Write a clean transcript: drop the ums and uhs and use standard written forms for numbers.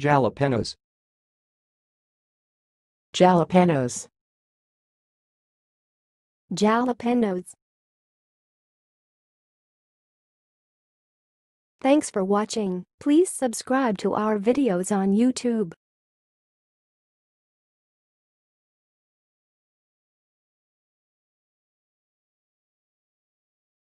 Jalapeños. Jalapeños. Jalapeños. Thanks for watching. Please subscribe to our videos on YouTube.